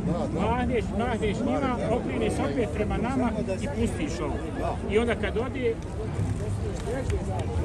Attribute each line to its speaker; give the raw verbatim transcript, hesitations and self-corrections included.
Speaker 1: mahneš, mahneš njima, okrene se opet prema nama i pustiš ovo. I onda kad ode,